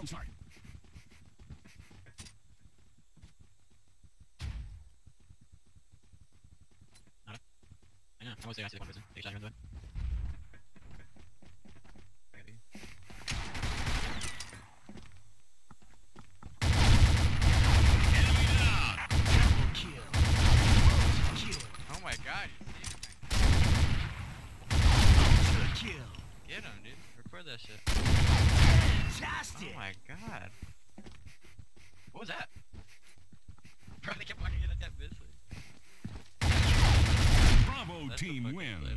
Round start. Nada. Ayun na. Ako sila one person. Take shotgun doon. Oh my god, get him, dude. Record that shit. Fantastic! Oh my god. What was that? Bro, they kept fucking hitting that bitch. Bravo team wins.